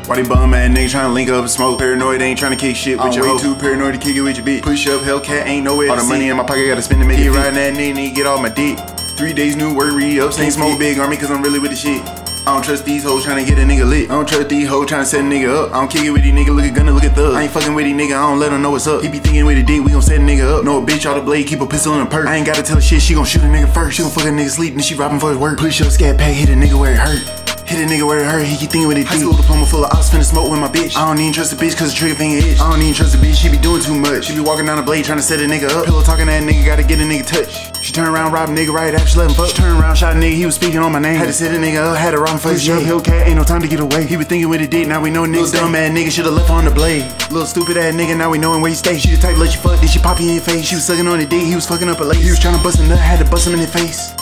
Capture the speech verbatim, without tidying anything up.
Why they bum ass nigga tryna link up and smoke? Paranoid ain't tryna kick shit with I'm your way hoe. too paranoid to kick it with your bitch. Push up, Hellcat ain't nowhere All to the see. money in my pocket, gotta spend to make Keep it riding fit. that nigga, nigga, get off my dick. Three days new work, re-up, Can't smoke smoke big army cause I'm really with the shit. I don't trust these hoes tryna get a nigga lit. I don't trust these hoes tryna set a nigga up. I don't kick it with these nigga, look at gunna, look at thug. I ain't fucking with these nigga, I don't let him know what's up. He be thinking with a dick, we gon' set a nigga up. Know a bitch out the blade, keep a pistol in a purse. I ain't gotta tell her shit, she gon' shoot a nigga first. She gon' fuck a nigga sleep, then she robbing for his work. Push up, scat pack, hit a nigga where it hurt. Hit a nigga where it hurt, he keep thinking with it deep. High school diploma full of ops, finna smoke with my bitch. I don't even trust a bitch cause the trigger finger itch. I don't even trust a bitch, she be doing too much. She be walking down the blade trying to set a nigga up. Pillow talking that nigga, gotta get a nigga touch. She turn around, rob a nigga right after she let him fuck. She turn around, shot a nigga, he was speaking on my name. Had to set a nigga up, had to rob him for his shit. Hellcat, ain't no time to get away. He was thinking with it dick, now we know nigga dumb ass nigga should've left on the blade. Little stupid ass nigga, now we knowin' where he stay. She the type to let you fuck, then she pop you in your face. She was sucking on the dick, he was fucking up a lace. He was tryna bust a nut, had to bust him in the face.